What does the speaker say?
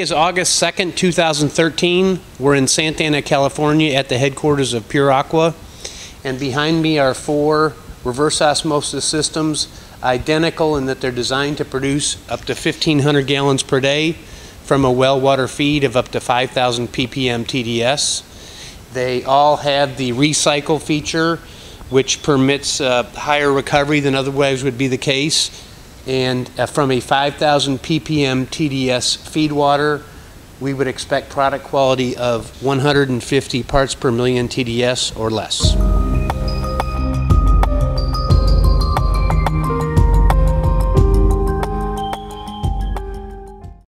is August 2nd, 2013. We're in Santa Ana, California at the headquarters of Pure Aqua. And behind me are 4 reverse osmosis systems, identical in that they're designed to produce up to 1,500 gallons per day from a well water feed of up to 5,000 ppm TDS. They all have the recycle feature, which permits higher recovery than otherwise would be the case. And from a 5,000 ppm TDS feed water, we would expect product quality of 150 parts per million TDS or less.